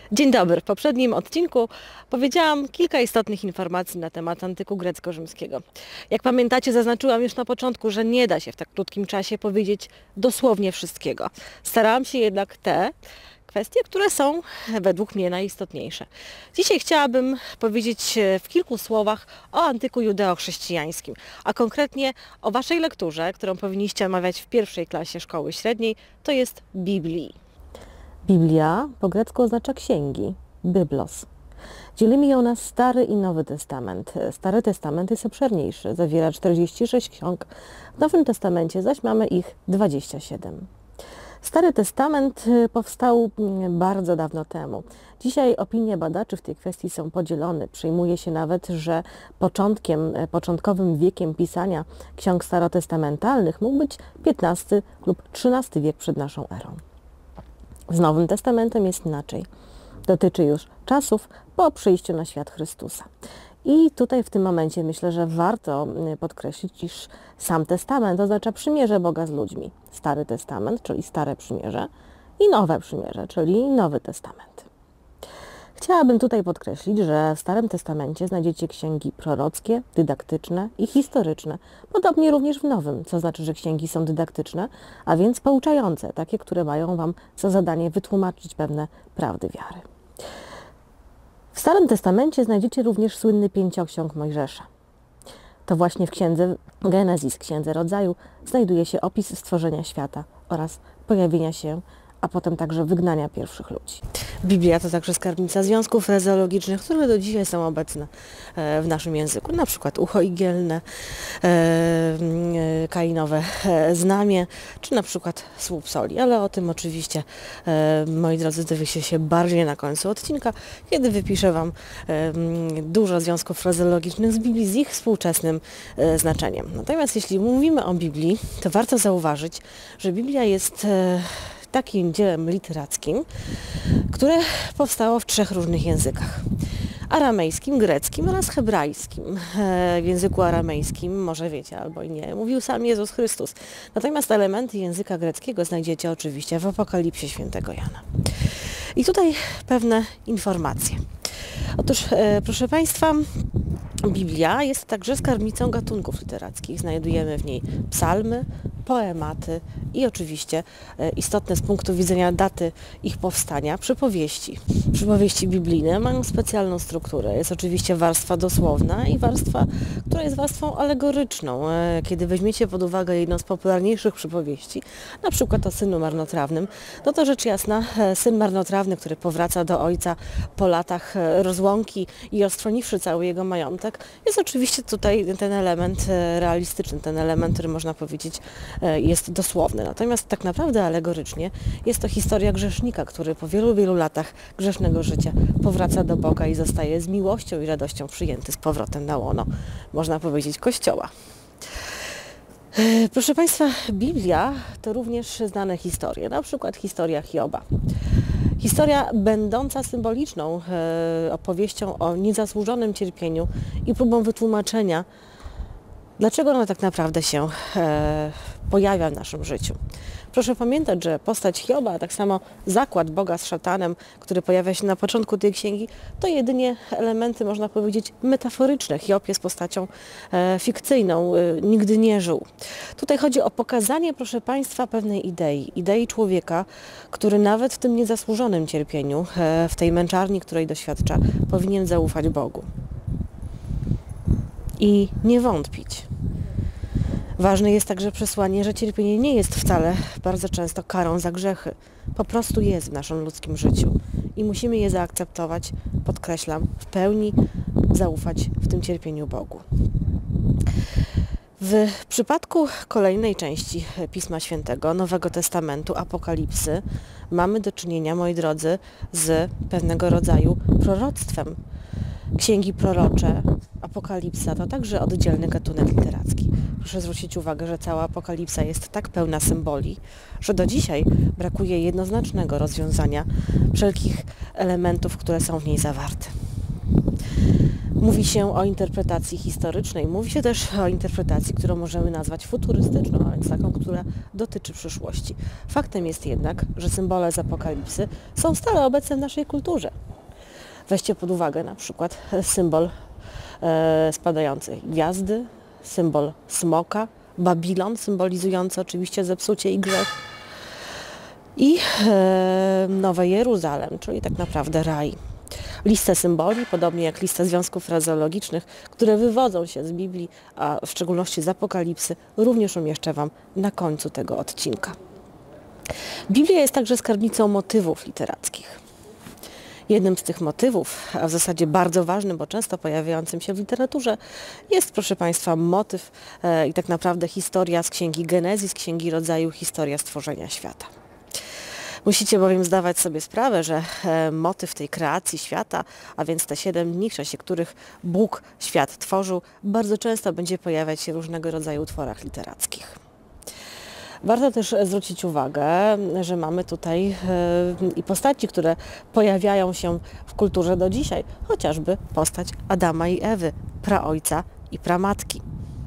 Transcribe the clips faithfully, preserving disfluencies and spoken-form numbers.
Dzień dobry. W poprzednim odcinku powiedziałam kilka istotnych informacji na temat antyku grecko-rzymskiego. Jak pamiętacie, zaznaczyłam już na początku, że nie da się w tak krótkim czasie powiedzieć dosłownie wszystkiego. Starałam się jednak te kwestie, które są według mnie najistotniejsze. Dzisiaj chciałabym powiedzieć w kilku słowach o antyku judeo-chrześcijańskim, a konkretnie o waszej lekturze, którą powinniście omawiać w pierwszej klasie szkoły średniej, to jest Biblii. Biblia po grecku oznacza księgi, byblos. Dzielimy ją na Stary i Nowy Testament. Stary Testament jest obszerniejszy, zawiera czterdzieści sześć ksiąg, w Nowym Testamencie zaś mamy ich dwadzieścia siedem. Stary Testament powstał bardzo dawno temu. Dzisiaj opinie badaczy w tej kwestii są podzielone. Przyjmuje się nawet, że początkiem, początkowym wiekiem pisania ksiąg starotestamentalnych mógł być piętnasty lub trzynasty wiek przed naszą erą. Z Nowym Testamentem jest inaczej. Dotyczy już czasów po przyjściu na świat Chrystusa. I tutaj w tym momencie myślę, że warto podkreślić, iż sam Testament oznacza przymierze Boga z ludźmi. Stary Testament, czyli Stare Przymierze, i Nowe Przymierze, czyli Nowy Testament. Chciałabym tutaj podkreślić, że w Starym Testamencie znajdziecie księgi prorockie, dydaktyczne i historyczne. Podobnie również w Nowym, co znaczy, że księgi są dydaktyczne, a więc pouczające, takie, które mają Wam za zadanie wytłumaczyć pewne prawdy wiary. W Starym Testamencie znajdziecie również słynny pięcioksiąg Mojżesza. To właśnie w księdze Genezis, księdze Rodzaju, znajduje się opis stworzenia świata oraz pojawienia się, a potem także wygnania pierwszych ludzi. Biblia to także skarbnica związków frazeologicznych, które do dzisiaj są obecne w naszym języku. Na przykład ucho igielne, kainowe znamie, czy na przykład słup soli. Ale o tym oczywiście, moi drodzy, dowiecie się bardziej na końcu odcinka, kiedy wypiszę Wam dużo związków frazeologicznych z Biblii z ich współczesnym znaczeniem. Natomiast jeśli mówimy o Biblii, to warto zauważyć, że Biblia jest takim dziełem literackim, które powstało w trzech różnych językach. Aramejskim, greckim oraz hebrajskim. W języku aramejskim, może wiecie albo i nie, mówił sam Jezus Chrystus. Natomiast elementy języka greckiego znajdziecie oczywiście w Apokalipsie świętego Jana. I tutaj pewne informacje. Otóż, proszę Państwa, Biblia jest także skarbnicą gatunków literackich. Znajdujemy w niej psalmy, poematy i oczywiście istotne z punktu widzenia daty ich powstania przypowieści. Przypowieści biblijne mają specjalną strukturę. Jest oczywiście warstwa dosłowna i warstwa, która jest warstwą alegoryczną. Kiedy weźmiecie pod uwagę jedną z popularniejszych przypowieści, na przykład o synu marnotrawnym, no to rzecz jasna, syn marnotrawny, który powraca do ojca po latach rozłąki i ostroniwszy cały jego majątek, jest oczywiście tutaj ten element realistyczny, ten element, który można powiedzieć jest dosłowny. Natomiast tak naprawdę alegorycznie jest to historia grzesznika, który po wielu, wielu latach grzesznego życia powraca do Boga i zostaje z miłością i radością przyjęty z powrotem na łono, można powiedzieć, Kościoła. Proszę Państwa, Biblia to również znane historie, na przykład historia Hioba. Historia będąca symboliczną e, opowieścią o niezasłużonym cierpieniu i próbą wytłumaczenia, dlaczego ono tak naprawdę się e, pojawia w naszym życiu. Proszę pamiętać, że postać Hioba, a tak samo zakład Boga z szatanem, który pojawia się na początku tej księgi, to jedynie elementy, można powiedzieć, metaforyczne. Hiob jest postacią e, fikcyjną, e, nigdy nie żył. Tutaj chodzi o pokazanie, proszę Państwa, pewnej idei. Idei człowieka, który nawet w tym niezasłużonym cierpieniu, e, w tej męczarni, której doświadcza, powinien zaufać Bogu. I nie wątpić. Ważne jest także przesłanie, że cierpienie nie jest wcale bardzo często karą za grzechy. Po prostu jest w naszym ludzkim życiu i musimy je zaakceptować, podkreślam, w pełni zaufać w tym cierpieniu Bogu. W przypadku kolejnej części Pisma Świętego, Nowego Testamentu, Apokalipsy, mamy do czynienia, moi drodzy, z pewnego rodzaju proroctwem. Księgi prorocze, Apokalipsa to także oddzielny gatunek literacki. Proszę zwrócić uwagę, że cała Apokalipsa jest tak pełna symboli, że do dzisiaj brakuje jednoznacznego rozwiązania wszelkich elementów, które są w niej zawarte. Mówi się o interpretacji historycznej, mówi się też o interpretacji, którą możemy nazwać futurystyczną, a więc taką, która dotyczy przyszłości. Faktem jest jednak, że symbole z apokalipsy są stale obecne w naszej kulturze. Weźcie pod uwagę na przykład symbol e, spadającej gwiazdy, symbol smoka, Babilon symbolizujący oczywiście zepsucie i grzech i e, Nowe Jeruzalem, czyli tak naprawdę raj. Listę symboli, podobnie jak listę związków frazeologicznych, które wywodzą się z Biblii, a w szczególności z Apokalipsy, również umieszczę Wam na końcu tego odcinka. Biblia jest także skarbnicą motywów literackich. Jednym z tych motywów, a w zasadzie bardzo ważnym, bo często pojawiającym się w literaturze, jest, proszę Państwa, motyw e, i tak naprawdę historia z Księgi Genezji, z Księgi Rodzaju, historia stworzenia świata. Musicie bowiem zdawać sobie sprawę, że e, motyw tej kreacji świata, a więc te siedem dni, w czasie których Bóg świat tworzył, bardzo często będzie pojawiać się w różnego rodzaju utworach literackich. Warto też zwrócić uwagę, że mamy tutaj e, i postaci, które pojawiają się w kulturze do dzisiaj, chociażby postać Adama i Ewy, praojca i pramatki.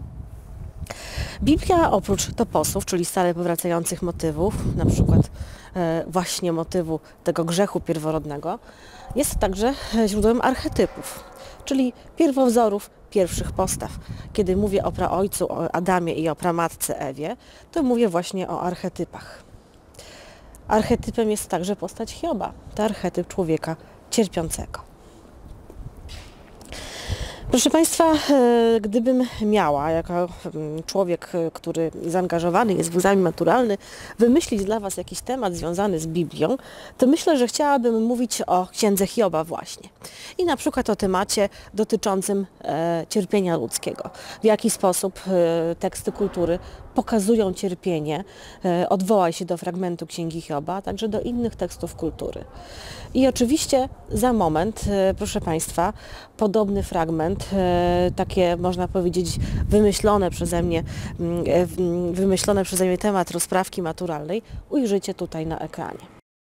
Biblia oprócz toposów, czyli stale powracających motywów, na przykład e, właśnie motywu tego grzechu pierworodnego, jest także źródłem archetypów, czyli pierwowzorów pierwszych postaw. Kiedy mówię o praojcu, o Adamie i o pramatce Ewie, to mówię właśnie o archetypach. Archetypem jest także postać Hioba, to archetyp człowieka cierpiącego. Proszę Państwa, gdybym miała, jako człowiek, który zaangażowany jest w egzamin maturalny, wymyślić dla Was jakiś temat związany z Biblią, to myślę, że chciałabym mówić o Księdze Hioba właśnie. I na przykład o temacie dotyczącym e, cierpienia ludzkiego. W jaki sposób e, teksty kultury pokazują cierpienie, e, odwołaj się do fragmentu Księgi Hioba, a także do innych tekstów kultury. I oczywiście za moment, e, proszę Państwa, podobny fragment, e, takie można powiedzieć wymyślone przeze mnie, e, wymyślone przeze mnie temat rozprawki maturalnej ujrzycie tutaj na ekranie.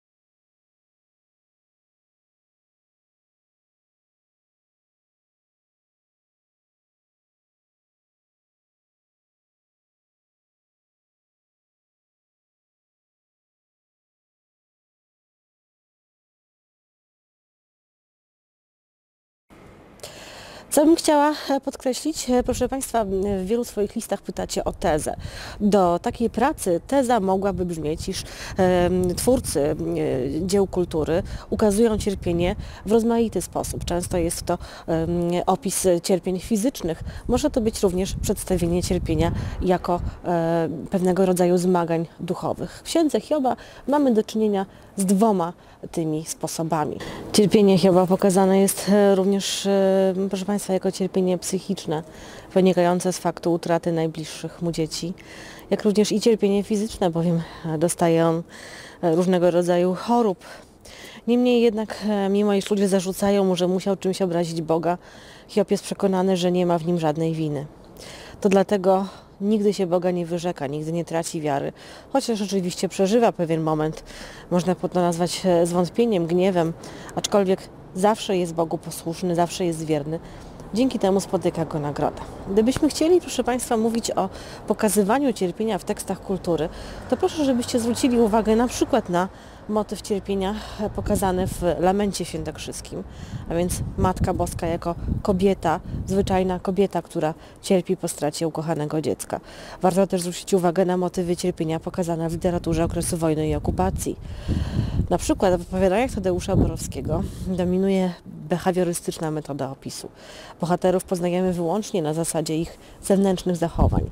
Co bym chciała podkreślić? Proszę Państwa, w wielu swoich listach pytacie o tezę. Do takiej pracy teza mogłaby brzmieć, iż e, twórcy e, dzieł kultury ukazują cierpienie w rozmaity sposób. Często jest to e, opis cierpień fizycznych. Może to być również przedstawienie cierpienia jako e, pewnego rodzaju zmagań duchowych. W Księdze Hioba mamy do czynienia z dwoma tymi sposobami. Cierpienie Hioba pokazane jest również, proszę Państwa, jako cierpienie psychiczne, wynikające z faktu utraty najbliższych mu dzieci, jak również i cierpienie fizyczne, bowiem dostaje on różnego rodzaju chorób. Niemniej jednak, mimo iż ludzie zarzucają mu, że musiał czymś obrazić Boga, Hiob jest przekonany, że nie ma w nim żadnej winy. To dlatego nigdy się Boga nie wyrzeka, nigdy nie traci wiary, chociaż oczywiście przeżywa pewien moment, można to nazwać zwątpieniem, gniewem, aczkolwiek zawsze jest Bogu posłuszny, zawsze jest wierny. Dzięki temu spotyka go nagroda. Gdybyśmy chcieli, proszę Państwa, mówić o pokazywaniu cierpienia w tekstach kultury, to proszę, żebyście zwrócili uwagę na przykład na motyw cierpienia pokazany w Lamencie Świętokrzyskim, a więc Matka Boska jako kobieta, zwyczajna kobieta, która cierpi po stracie ukochanego dziecka. Warto też zwrócić uwagę na motywy cierpienia pokazane w literaturze okresu wojny i okupacji. Na przykład w opowiadaniach Tadeusza Borowskiego dominuje behawiorystyczna metoda opisu. Bohaterów poznajemy wyłącznie na zasadzie ich zewnętrznych zachowań,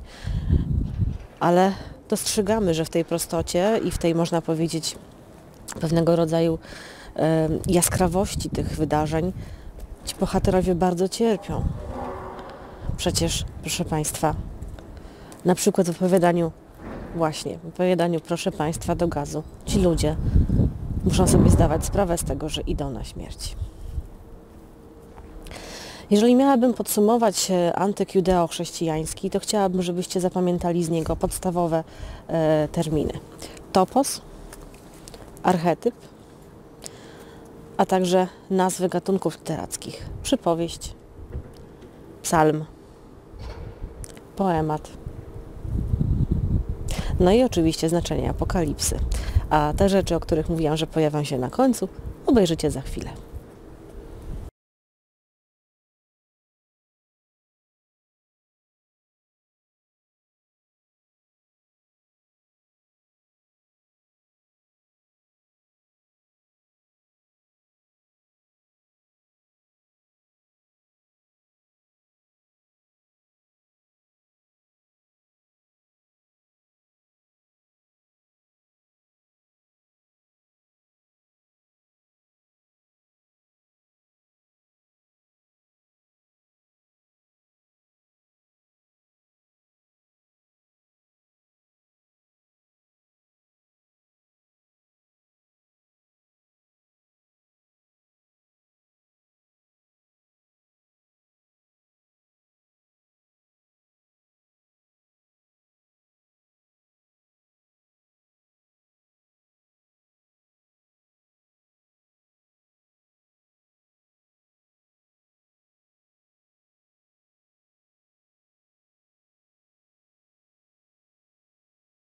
ale dostrzegamy, że w tej prostocie i w tej, można powiedzieć, pewnego rodzaju e, jaskrawości tych wydarzeń ci bohaterowie bardzo cierpią. Przecież, proszę Państwa, na przykład w opowiadaniu, właśnie, w opowiadaniu Proszę Państwa do gazu, ci ludzie muszą sobie zdawać sprawę z tego, że idą na śmierć. Jeżeli miałabym podsumować antyk judeo-chrześcijański, to chciałabym, żebyście zapamiętali z niego podstawowe e, terminy. Topos, archetyp, a także nazwy gatunków literackich. Przypowieść, psalm, poemat. No i oczywiście znaczenie apokalipsy. A te rzeczy, o których mówiłam, że pojawią się na końcu, obejrzycie za chwilę.